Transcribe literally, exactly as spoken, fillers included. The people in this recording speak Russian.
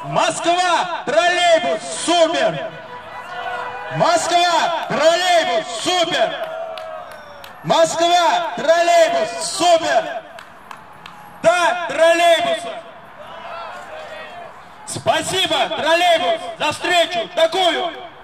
Москва, троллейбус, супер! Москва, троллейбус, супер! Москва, троллейбус, супер! Да, троллейбуса! Спасибо, троллейбус, за встречу такую!